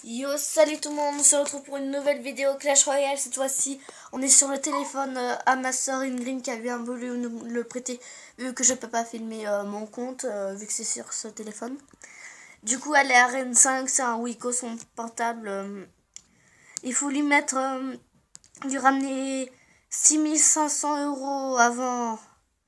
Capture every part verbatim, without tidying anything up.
Yo, salut tout le monde, on se retrouve pour une nouvelle vidéo Clash Royale. Cette fois-ci, on est sur le téléphone euh, à ma soeur Ingrid qui a bien voulu nous le prêter, vu que je peux pas filmer euh, mon compte, euh, vu que c'est sur ce téléphone. Du coup, elle est Arène cinq, c'est un Wiko, son portable. Euh, il faut lui mettre, euh, lui ramener six mille cinq cents euros avant,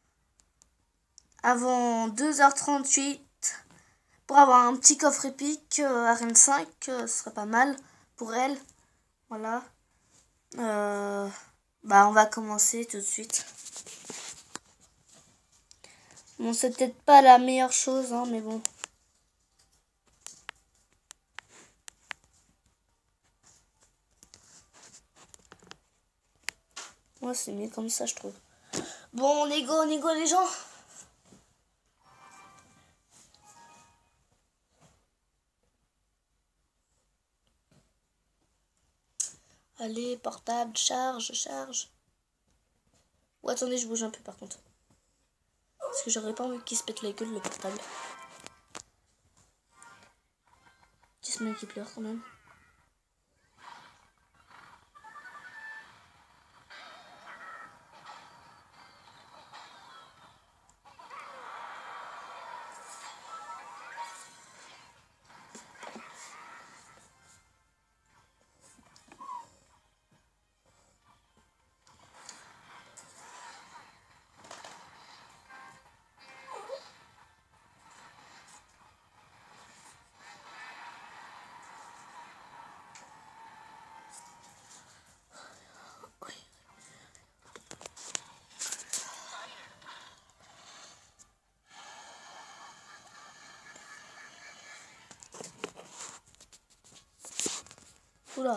avant deux heures trente-huit. Pour avoir un petit coffre épique, euh, Arène cinq, euh, ce serait pas mal pour elle. Voilà. Euh, bah on va commencer tout de suite. Bon, c'est peut-être pas la meilleure chose, hein, mais bon. Moi, c'est mieux comme ça, je trouve. Bon, on est go, on est go, les gens. Allez, portable, charge, charge. Oh, attendez, je bouge un peu par contre. Parce que j'aurais pas envie qu'il se pète la gueule, le portable. Petit semaine qui pleure quand même. Oula.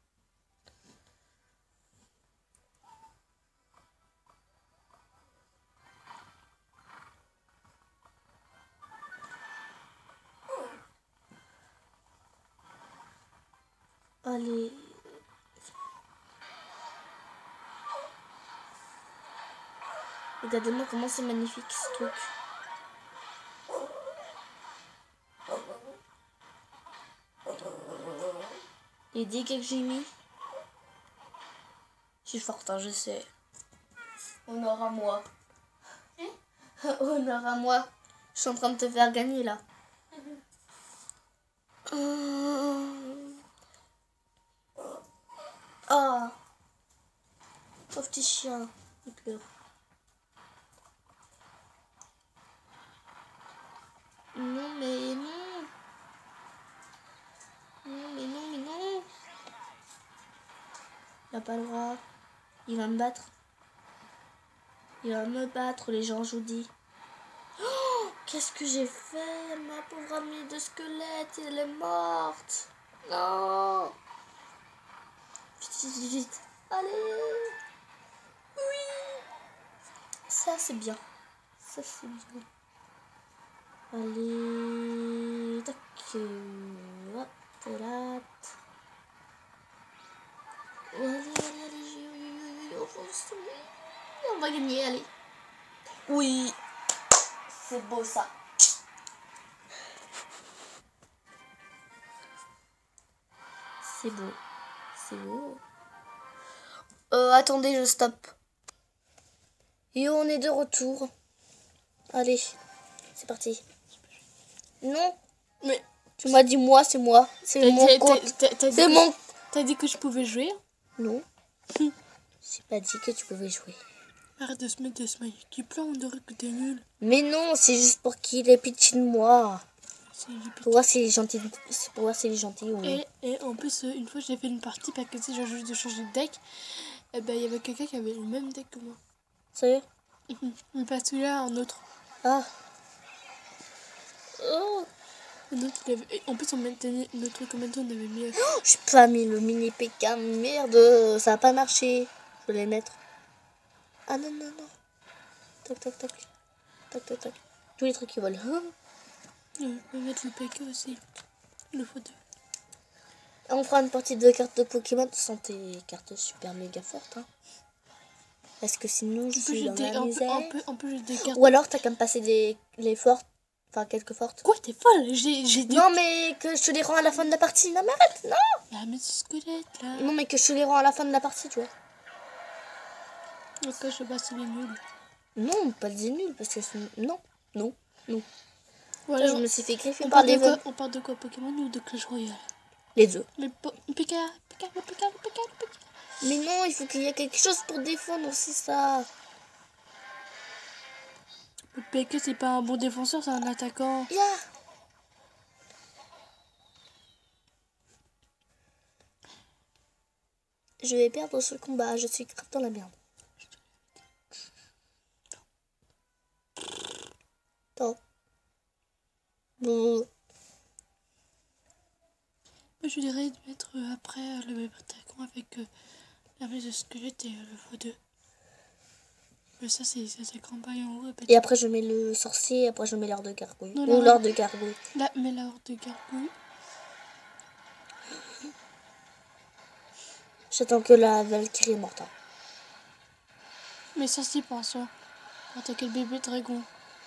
Allez. Regardez-moi comment c'est magnifique ce truc. Les dégâts que j'ai mis. Je suis forte, hein, je sais. Honneur à moi. Hein? Honneur à moi. Je suis en train de te faire gagner là. Mmh. Oh. Pauvre petit chien. Il pleure. Non mais non. Non mais non mais non. Il n'a pas le droit. Il va me battre. Il va me battre, les gens, je vous dis. Oh, qu'est-ce que j'ai fait? Ma pauvre amie de squelette, elle est morte. Non. Vite, vite, vite. Allez. Oui. Ça, c'est bien. Ça, c'est bien. Allez. Tac. Hop, là. Allez, allez, allez. On va gagner, allez. Oui. C'est beau, ça. C'est beau. C'est beau. Euh, attendez, je stoppe. Et on est de retour. Allez, c'est parti. Non, mais tu m'as dit moi, c'est moi. C'est mon compte. C'est mon... T'as dit que je pouvais jouer? Non. J'ai pas dit que tu pouvais jouer. Arrête de se mettre des smileys qui pleurent, on dirait que t'es nul. Mais non, c'est juste pour qu'il ait pitié de moi. Pour voir s'il est gentil. Pour voir s'il est gentil ou... Et, et en plus, une fois j'ai fait une partie parce que si j'ai juste de changer de deck, et ben il y avait quelqu'un qui avait le même deck que moi. Sérieux? Mais pas celui-là, un autre. Ah. Oh. Un autre, il avait... En plus on maintenait notre truc, combien de temps on avait mis. Oh, j'ai pas mis le mini P K, merde, ça a pas marché. Je vais les mettre. Ah non, non, non. Tac, tac, tac. Tac, tac, tac. Tous les trucs qui volent. Hein? On peut mettre le P K aussi. Le fois deux. On fera une partie de cartes de Pokémon sans tes cartes super méga fortes. Hein. Parce que sinon je suis dans la misère. On peut, on peut, on peut des cartes. Ou alors t'as qu'à me passer des, les fortes Enfin, quelques fortes. Quoi, t'es folle? J'ai j'ai dit... Non, mais que je te les rends à la fin de la partie. Non, mais arrête, non. Ah, mais ce squelette, là. Non, mais que je te les rends à la fin de la partie, tu vois. Ok, je sais pas si il est nul. Non, pas des nuls, parce que c'est... Non, non, non. Voilà, Là, je me suis fait griffer on par parle, des de quoi, vols. on parle de quoi, Pokémon ou de Clash Royale? Les deux. Mais po Pika, Pika, Pika, Pika, Pika, Pika. Mais non, il faut qu'il y ait quelque chose pour défendre, c'est ça. Le P K, c'est pas un bon défenseur, c'est un attaquant. Yeah. Je vais perdre ce combat, je suis grave dans la merde. Attends. Bon. Je dirais de mettre euh, après euh, le même attaquant avec euh, l'armée de squelette et euh, le V deux. Mais ça, c'est sa campagne en haut. Et après, je mets le sorcier, et après, je mets l'heure de gargouille. Non, Ou là, l'heure de gargouille. Là, mais la horde de gargouille. J'attends que la Valkyrie est morte. Hein. Mais ça, c'est pas ça. Attaquer le bébé dragon.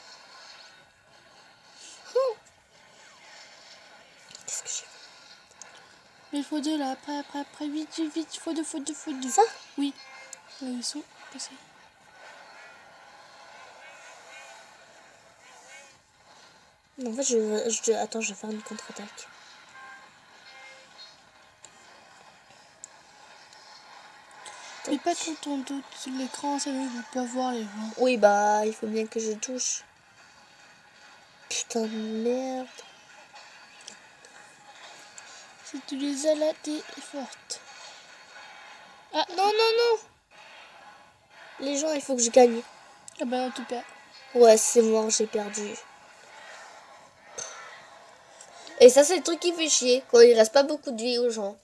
Qu'est-ce que j'ai fait? Mais il faut deux là, après, après, après, vite, vite, vite, faut deux, faut deux, faut deux. Ça? Oui. Là, ils sont passés. Non, en fait, je, je... Attends, je vais faire une contre-attaque. Mais pas quand on doute sur l'écran, ça veut pas voir les gens. Oui, bah, il faut bien que je touche. Putain de merde. Si tu les as là, t'es forte. Ah, non, non, non. Les gens, il faut que je gagne. Ah bah, tu perds. Ouais, c'est mort, j'ai perdu. Et ça, c'est le truc qui fait chier. Quand il reste pas beaucoup de vie aux gens.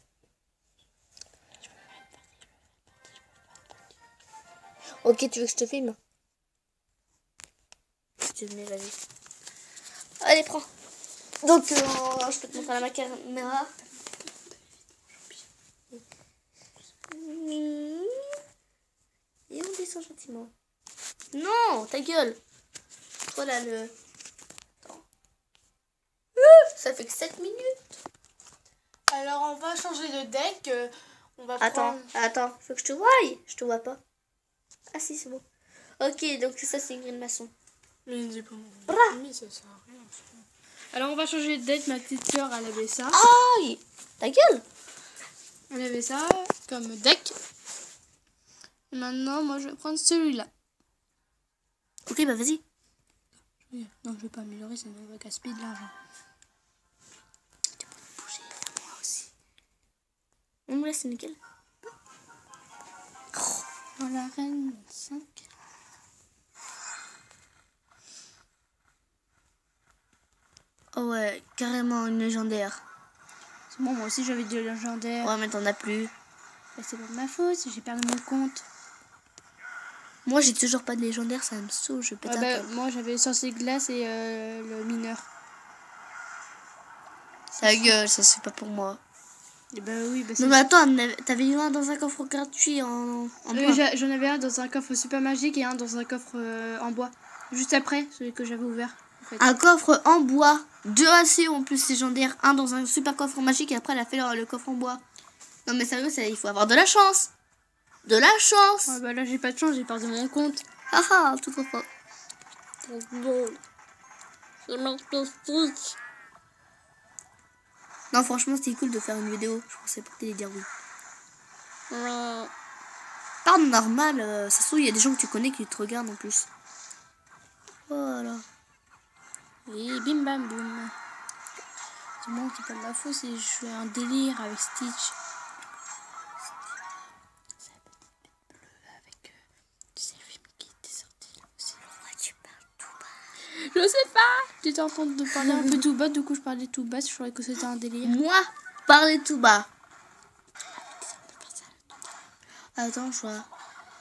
Ok, tu veux que je te filme? Tu me mets, vas-y. Allez, prends. Donc, euh, je peux te montrer à ma caméra. Et on descend gentiment. Non, ta gueule. Toi là, le... Attends. Ça fait que sept minutes. Alors, on va changer de deck. Euh, on va Attends, prendre... attends, faut que je te voie. Je te vois pas. Ah si, c'est bon. Ok, donc ça c'est une grille de maçon. Mais c'est pas Bra. Mais ça sert à rien. Alors, on va changer de deck. Ma petite sœur, elle avait ça. Aïe, ta gueule. Elle avait ça comme deck. Et maintenant, moi, je vais prendre celui-là. Ok, bah vas-y. Oui. Non, je vais pas améliorer, ça ne va gaspiller de l'argent. Tu peux bouger, moi aussi. On me laisse nickel. Dans la reine cinq. Oh ouais, carrément une légendaire. C'est bon, moi aussi j'avais des légendaires. Ouais, mais t'en as plus. Bah, c'est pas de ma faute, j'ai perdu mon compte. Moi j'ai toujours pas de légendaire, ça me saoule, je pète Ouais, un bah, câble. moi j'avais sorcier glace et euh, le mineur. Ta gueule, ça c'est pas pour moi. Et bah oui, bah c'est... Non mais attends, t'avais eu un dans un coffre gratuit en, en Euh, bois. j'a- J'en avais un dans un coffre super magique et un dans un coffre euh, en bois. Juste après, celui que j'avais ouvert. En fait. Un coffre en bois, deux A C en plus légendaire, un dans un super coffre magique et après elle a fait le, le coffre en bois. Non mais sérieux, ça, il faut avoir de la chance. De la chance. Ouais, bah là j'ai pas de chance, j'ai perdu mon compte. Ah ah, tout trop fort. Non franchement c'était cool de faire une vidéo, je pensais pas que t'allais dire oui. Parle normal, euh, ça se trouve il y a des gens que tu connais qui te regardent en plus. Voilà. Et bim bam boum. C'est moi qui parle de ma faute, c'est je fais un délire avec Stitch. C'est la petite bête bleue avec euh, tu sais, le film qui était sorti là aussi. Pourquoi tu parles tout bas? Je sais pas. Tu étais en train de parler un peu tout bas, du coup je parlais tout bas, je croyais que c'était un délire. Moi, parler tout bas. Attends, je vois.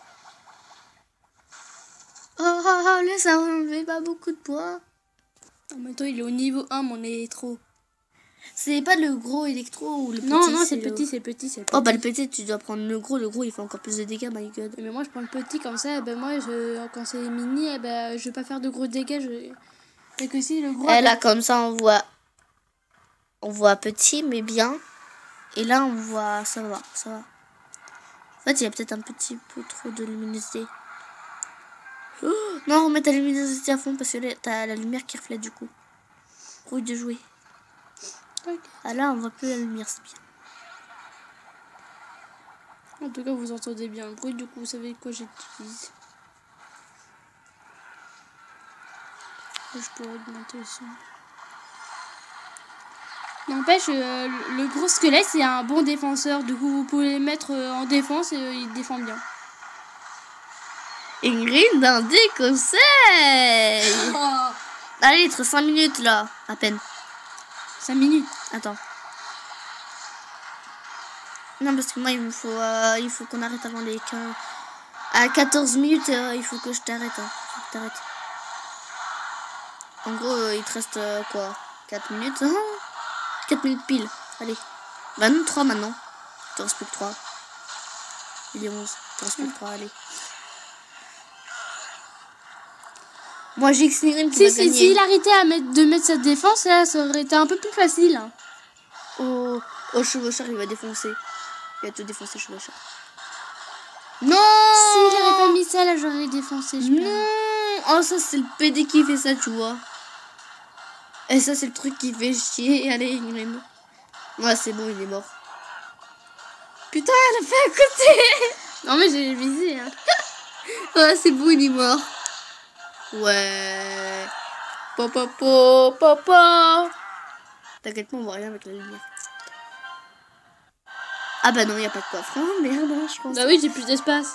Oh, oh, oh, là, ça enlevait pas beaucoup de poids. En même temps, il est au niveau un, mon électro. C'est pas le gros électro ou le petit? Non, non, c'est le... petit, c'est petit, c'est petit. Oh, bah le petit, tu dois prendre le gros. Le gros, il fait encore plus de dégâts, my god. Mais moi, je prends le petit comme ça, et ben moi, je, quand c'est mini, et ben, je vais pas faire de gros dégâts. Je... Et que si le gros... Et là, comme ça, on voit... On voit petit, mais bien. Et là, on voit... Ça va, ça va. En fait, il y a peut-être un petit peu trop de luminosité. Oh, non, remettre la luminosité à fond parce que t'as la lumière qui reflète du coup. Rouille de jouer. Okay. Ah là, on voit plus la lumière, c'est bien. En tout cas, vous entendez bien le bruit, du coup, vous savez quoi j'utilise. Je peux augmenter aussi. N'empêche, euh, le gros squelette, c'est un bon défenseur. Du coup, vous pouvez le mettre en défense et euh, il défend bien. Ingrid, un des conseils. Oh. Allez, il te reste cinq minutes là, à peine. cinq minutes. Attends. Non, parce que moi, il me faut, euh, il faut qu'on arrête avant les quinze. À quatorze minutes, euh, il faut que je t'arrête. Hein. Faut que t'arrêtes. En gros, euh, il te reste euh, quoi quatre minutes hein quatre minutes pile. Allez. Bah non, trois maintenant. Il te reste plus que trois. Il est onze. Il te reste plus que trois, allez. Moi, j'ai que Ingrid qui si, va si, gagner. S'il arrêtait à mettre, de mettre cette défense, là, ça aurait été un peu plus facile. Hein. Oh, oh, chevaucheur, il va défoncer. Il va tout défoncer, chevaucheur. Non! S'il n'aurait pas mis ça, là, j'aurais défoncé, je Non! Oh, ça, c'est le P D qui fait ça, tu vois. Et ça, c'est le truc qui fait chier. Allez, Ingrid. Ouais, c'est bon, il est mort. Putain, elle a fait à côté! Non, mais j'ai visé, hein. Ouais, c'est bon, il est mort. Ouais. Papa, papa, papa. T'inquiète pas, on voit rien avec la lumière. Ah bah non, il n'y a pas de coffre. Oh merde, je pense. Bah oui, j'ai plus d'espace.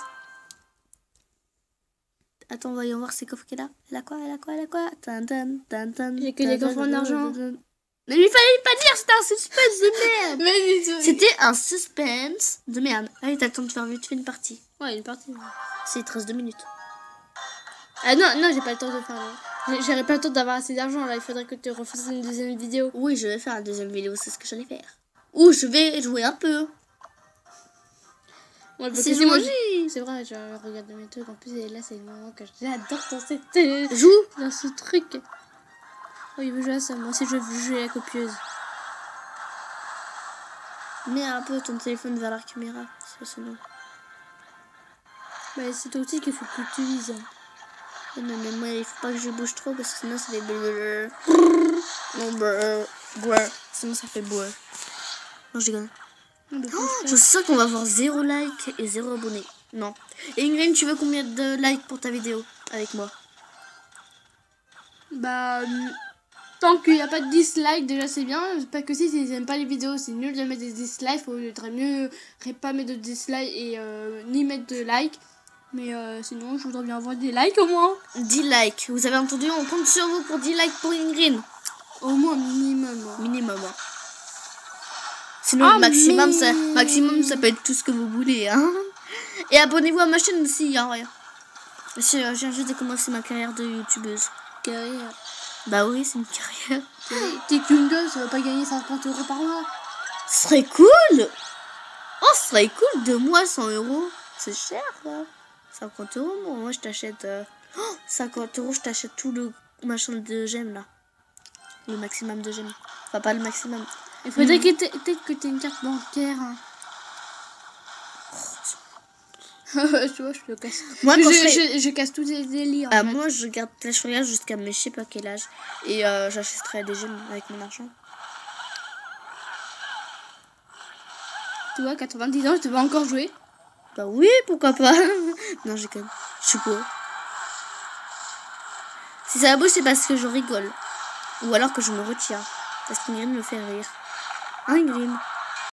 Attends, voyons voir ces coffres qu'elle a. Elle a quoi, elle a quoi, elle a quoi. J'ai que des coffres en argent. Mais il fallait pas dire, c'était un suspense de merde. Mais C'était un suspense de merde. Allez, t'as le temps de faire vite fait une partie. Ouais, une partie. C'est il te reste deux minutes. Ah non, non, j'ai pas le temps de faire. J'aurais pas le temps d'avoir assez d'argent là. Il faudrait que tu refasses une deuxième vidéo. Oui, je vais faire une deuxième vidéo, c'est ce que j'allais faire. Ou je vais jouer un peu. Ouais, c'est joué. C'est vrai, je regarde mes trucs. En plus, et là, c'est le moment que j'adore dans cette. Joue dans ce truc. Oh, il veut jouer à ça. Moi aussi, je veux jouer à la copieuse. Mets un peu ton téléphone vers la caméra. C'est son nom. Bah, c'est toi aussi qu'il faut que tu utilises. Non, mais moi, il faut pas que je bouge trop parce que sinon, ça fait bleu. Non, bleu. Bleu. Sinon, ça fait bleu. Non, je déconne. Oh, je suis sûre qu'on va avoir zéro like et zéro abonné. Non. Et Ingrid, tu veux combien de likes pour ta vidéo avec moi? Bah, tant qu'il n'y a pas de dislike, déjà c'est bien. Pas que si, s'ils n'aiment pas les vidéos, c'est nul de mettre des dislikes. Il faudrait mieux pas mettre de dislike et euh, ni mettre de like. Mais euh, sinon, je voudrais bien avoir des likes au moins. dix likes. Vous avez entendu? On compte sur vous pour dix likes pour Ingrid. Au moins minimum. Minimum. Sinon, ah, le maximum, mais... ça, maximum, ça peut être tout ce que vous voulez. Hein. Et abonnez-vous à ma chaîne aussi. Hein, rien. Parce que euh, j'ai juste de commencer ma carrière de youtubeuse. Carrière. Bah oui, c'est une carrière. T'es qu'une gueule, ça va pas gagner cinquante euros par mois. Ce serait cool. Oh, ce serait cool. Deux mois, cent euros. C'est cher, là. cinquante euros, moi, moi je t'achète... Euh... Oh, cinquante euros, je t'achète tout le machin de gemmes, là. Le maximum de gemmes. Enfin, pas le maximum. Il faudrait mmh. que t'aies, peut-être que tu aies une carte bancaire. Hein. Tu vois, je te casse. Moi, je, serais... je, je casse tous les délires. Ah, moi, je garde Clash Royale jusqu'à mes je sais pas quel âge. Et euh, j'achèterai des gemmes avec mon argent. Tu vois, quatre-vingt-dix ans, je devais encore jouer. Bah oui, pourquoi pas. Non, j'ai quand même. Je suis quoi. Si ça bouge, c'est parce que je rigole. Ou alors que je me retire. Parce qu'Ingrid me fait rire. Hein, Ingrid?